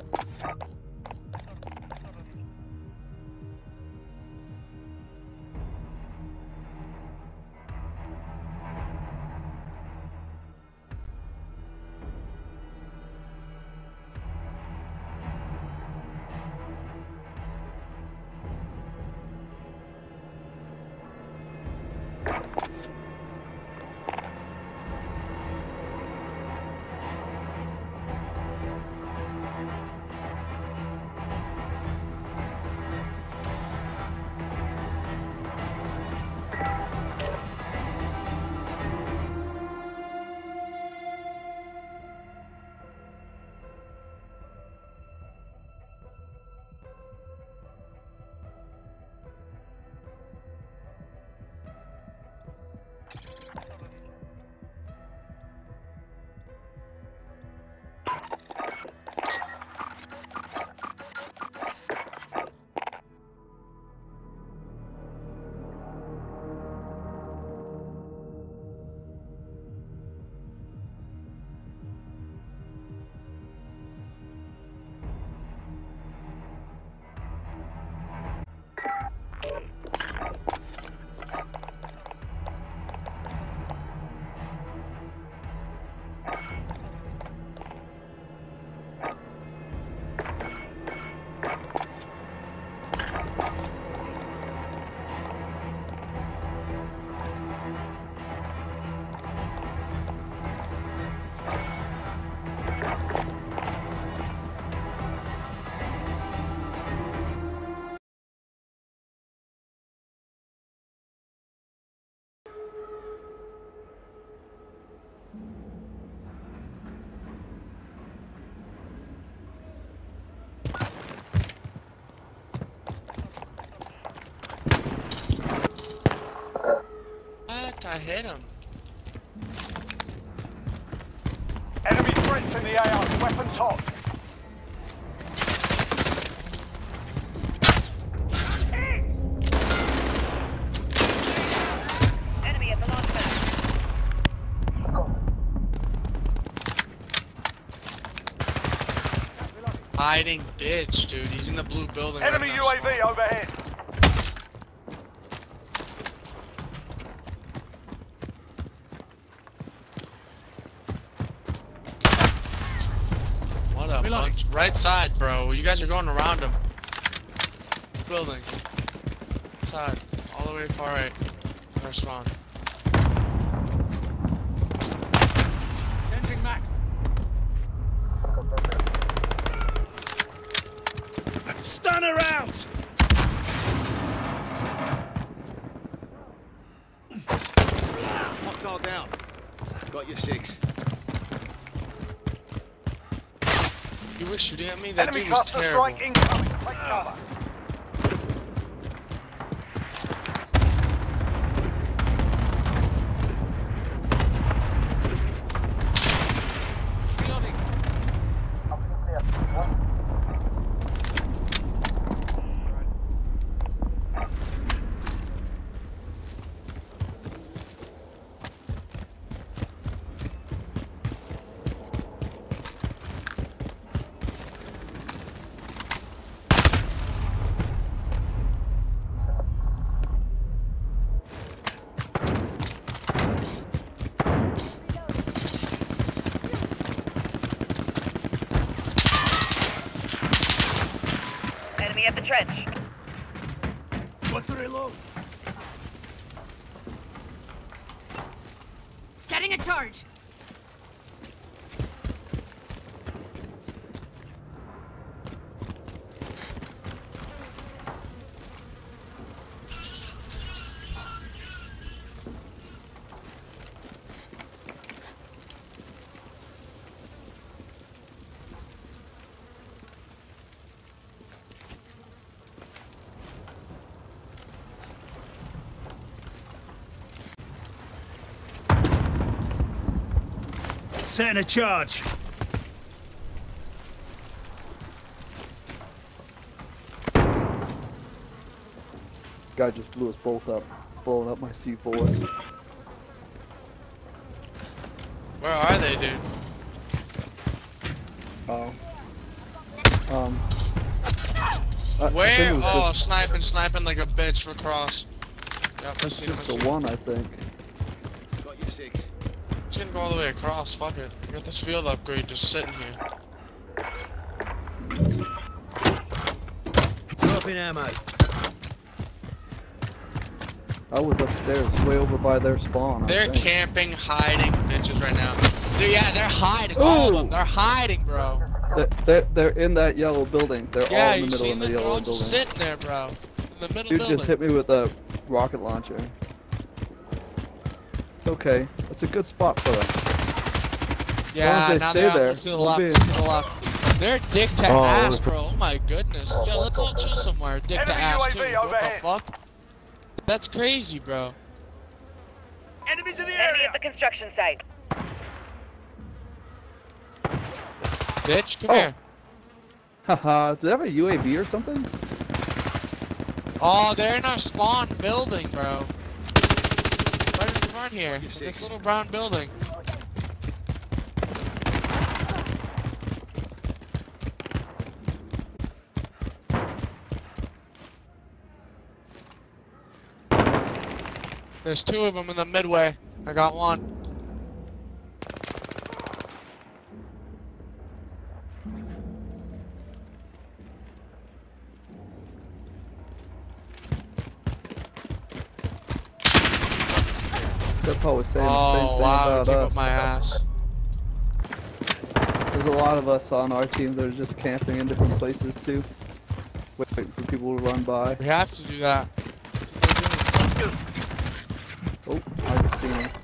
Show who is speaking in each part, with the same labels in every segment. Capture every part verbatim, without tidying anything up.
Speaker 1: I hit him.
Speaker 2: Enemy threats in the A O. Weapons hot.
Speaker 3: Enemy at the launch pad.
Speaker 1: Hiding bitch, dude. He's in the blue building.
Speaker 2: Enemy
Speaker 1: right
Speaker 2: U
Speaker 1: now,
Speaker 2: A V overhead.
Speaker 1: What a bunch. Right side, bro. You guys are going around him. Building. Side. All the way far right. Our spawn.
Speaker 4: Changing max.
Speaker 2: Stunner out!
Speaker 5: Hostile down. Got your six.
Speaker 1: You were shooting at me? That
Speaker 2: Enemy
Speaker 1: dude was
Speaker 2: cluster
Speaker 1: terrible.
Speaker 2: strike incoming. Take cover.
Speaker 4: Reloading.
Speaker 3: Enemy at the trench.
Speaker 2: What to reload?
Speaker 6: Setting a charge.
Speaker 2: Setting a charge.
Speaker 7: Guy just blew us both up, blowing up my C four.
Speaker 1: Where are they, dude?
Speaker 7: Oh. Um. I- I think
Speaker 1: Where?
Speaker 7: it was
Speaker 1: Oh,
Speaker 7: just,
Speaker 1: sniping, sniping like a bitch for cross. Yep, I see him, I
Speaker 7: just
Speaker 1: see
Speaker 7: the
Speaker 1: him.
Speaker 7: one, I think.
Speaker 5: Got your six.
Speaker 1: He's gonna go all the way across, fuck it. I got this field upgrade just sitting here.
Speaker 5: Dropping ammo.
Speaker 7: I was upstairs, way over by their spawn. I
Speaker 1: They're
Speaker 7: think.
Speaker 1: camping, hiding bitches right now. They're, yeah, they're hiding, all of them.
Speaker 7: Ooh.
Speaker 1: They're hiding, bro.
Speaker 7: They're, they're, they're in that yellow building. They're
Speaker 1: Yeah,
Speaker 7: all in the
Speaker 1: you
Speaker 7: middle
Speaker 1: seen
Speaker 7: of the
Speaker 1: them? They're
Speaker 7: yellow
Speaker 1: all
Speaker 7: building.
Speaker 1: just sitting there, bro. In the middle
Speaker 7: Dude
Speaker 1: building.
Speaker 7: just hit me with a rocket launcher. Okay, that's a good spot for them.
Speaker 1: Yeah,
Speaker 7: they
Speaker 1: now
Speaker 7: stay
Speaker 1: they're
Speaker 7: there,
Speaker 1: off to the
Speaker 7: I'm
Speaker 1: left,
Speaker 7: being-
Speaker 1: to the left. They're dick to
Speaker 7: Oh,
Speaker 1: ass,
Speaker 7: okay.
Speaker 1: bro. Oh my goodness. Yo, let's all chill somewhere. Dick to
Speaker 2: Enemy
Speaker 1: ass,
Speaker 2: U A V
Speaker 1: too. What the
Speaker 2: overhead.
Speaker 1: fuck? That's crazy, bro.
Speaker 5: Enemies in the
Speaker 3: Enemy
Speaker 5: area.
Speaker 3: at the construction site.
Speaker 1: Bitch, come
Speaker 7: Oh.
Speaker 1: here.
Speaker 7: Haha, do they have a U A V or something?
Speaker 1: Oh, they're in our spawn building, bro. Right in front here.
Speaker 5: You're
Speaker 1: This
Speaker 5: six.
Speaker 1: little brown building. There's two of them in the midway. I got one.
Speaker 7: They're probably saying the same
Speaker 1: Oh,
Speaker 7: thing
Speaker 1: wow.
Speaker 7: about
Speaker 1: Keep
Speaker 7: us.
Speaker 1: up my ass.
Speaker 7: There's a lot of us on our team that are just camping in different places too. Waiting for people to run by.
Speaker 1: We have to do that.
Speaker 7: Oh, I just seen him.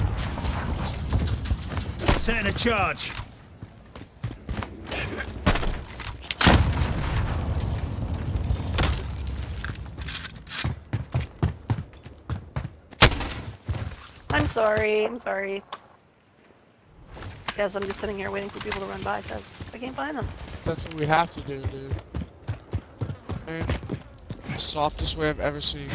Speaker 5: Setting a charge.
Speaker 4: I'm sorry, I'm sorry. Yes, I'm just sitting here waiting for people to run by because I can't find them.
Speaker 1: That's what we have to do, dude. Man, the softest way I've ever seen.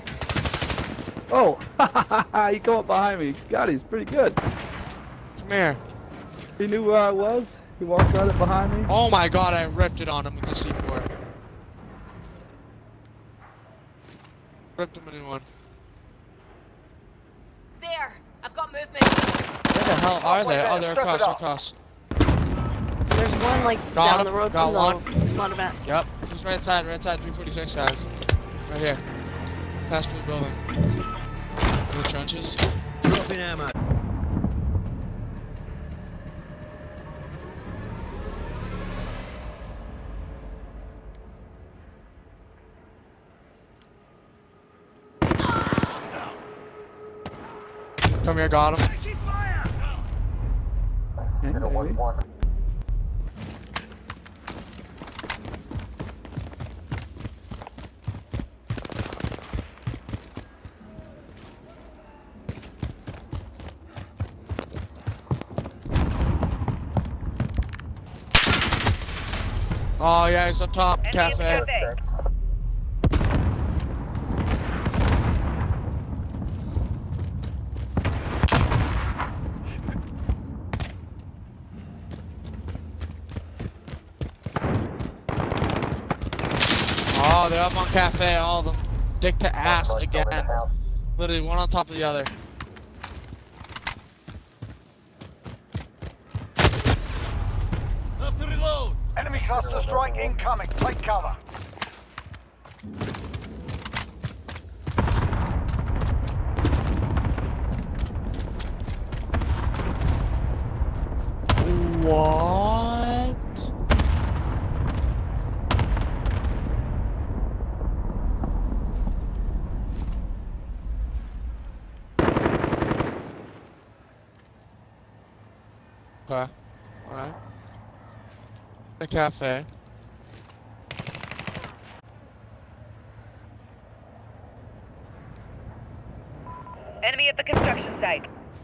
Speaker 7: Oh, he come up behind me. God, he's pretty good.
Speaker 1: Come here.
Speaker 7: He knew where I was. He walked right up behind me.
Speaker 1: Oh my god, I ripped it on him with the C four. Ripped him a new one.
Speaker 6: There! I've got movement.
Speaker 1: Where the hell are they? Oh, they're
Speaker 2: Step it
Speaker 1: across,
Speaker 2: up.
Speaker 1: across.
Speaker 4: There's one like
Speaker 1: Got
Speaker 4: down
Speaker 1: him,
Speaker 4: the road
Speaker 1: got
Speaker 4: from
Speaker 1: one.
Speaker 4: the laundromat.
Speaker 1: Yep, he's right side, right side, three forty-six guys. Right here. Past blue building. In the trenches.
Speaker 5: Dropping ammo.
Speaker 1: Come here, got him.
Speaker 5: Taking fire.
Speaker 7: Hey, maybe.
Speaker 1: Oh yeah, he's up top,
Speaker 3: Enemy at the
Speaker 1: cafe.
Speaker 3: cafe.
Speaker 1: Oh, they're up on cafe, all of them. Dick to ass again. Literally one on top of the other.
Speaker 5: Have to reload.
Speaker 2: Enemy cluster strike incoming. Take cover.
Speaker 1: What? Okay. Alright. The cafe.
Speaker 3: Enemy at the construction site.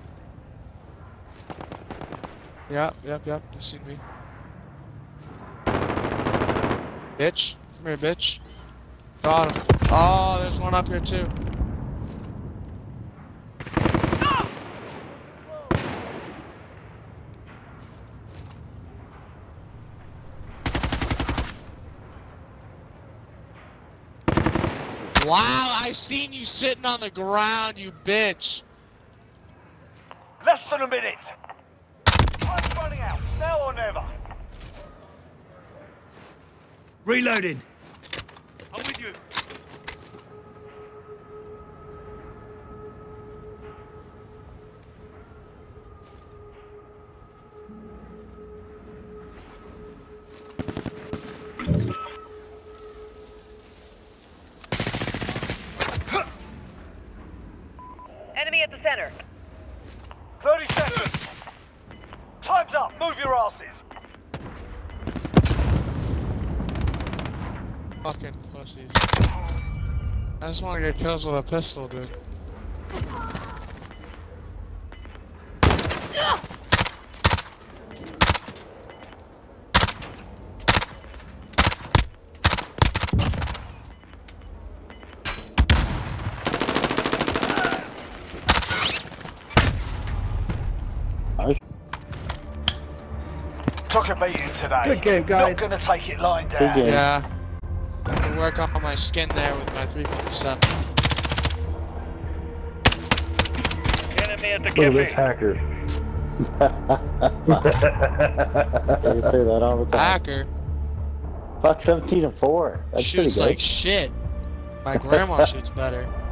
Speaker 1: Yep, yep, yep. You seen me. Bitch. Come here, bitch. Got him. Oh, there's one up here too. Wow, I seen you sitting on the ground, you bitch.
Speaker 2: Less than a minute. Time's running out. It's now or never.
Speaker 5: Reloading. I'm with you.
Speaker 3: Enemy at the center.
Speaker 2: thirty seconds. Time's up. Move your asses.
Speaker 1: Fucking pussies. I just want to get kills with a pistol, dude.
Speaker 2: Took a beating today.
Speaker 7: Good game, guys.
Speaker 2: Not gonna take it lying down.
Speaker 8: game.
Speaker 1: Yeah. I'm gonna work on my skin there with my three fifty-seven.
Speaker 2: Enemy at the
Speaker 8: Look at this hacker. They say that all the time.
Speaker 1: Hacker
Speaker 8: Fuck seventeen and four. That's pretty
Speaker 1: shoots
Speaker 8: good.
Speaker 1: like shit. My grandma shoots better.